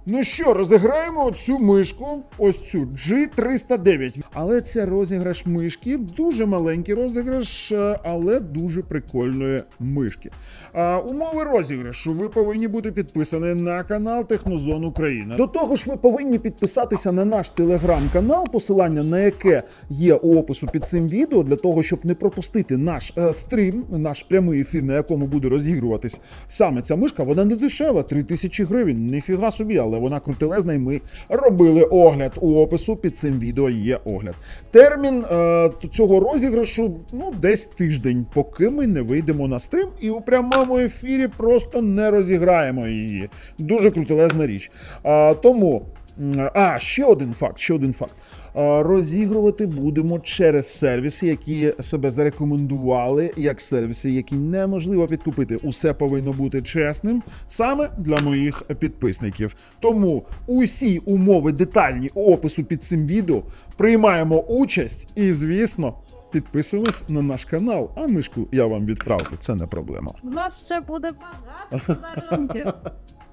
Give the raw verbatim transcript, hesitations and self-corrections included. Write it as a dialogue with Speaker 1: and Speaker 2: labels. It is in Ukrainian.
Speaker 1: Ну що, розіграємо цю мишку, ось цю джі триста дев'ять. Але це розіграш мишки, дуже маленький розіграш, але дуже прикольної мишки. А, умови розіграшу: ви повинні бути підписані на канал Технозон Україна. До того ж, ви повинні підписатися на наш телеграм-канал, посилання на яке є у опису під цим відео, для того, щоб не пропустити наш е, стрім, наш прямий ефір, на якому буде розігруватись саме ця мишка. Вона не дешева, три тисячі гривень, ніфіга собі, але вона крутелезна, і ми робили огляд. У опису під цим відео є огляд. Термін е, цього розіграшу, ну, десь тиждень, поки ми не вийдемо на стрім і у прямому ефірі просто не розіграємо її. Дуже крутелезна річ. А, тому, а, ще один факт, ще один факт. Розігрувати будемо через сервіси, які себе зарекомендували як сервіси, які неможливо підкупити. Усе повинно бути чесним саме для моїх підписників. Тому усі умови детальні у опису під цим відео. Приймаємо участь і, звісно, підписуємось на наш канал. А мишку я вам відправлю, це не проблема.
Speaker 2: У нас ще буде багато подарунків.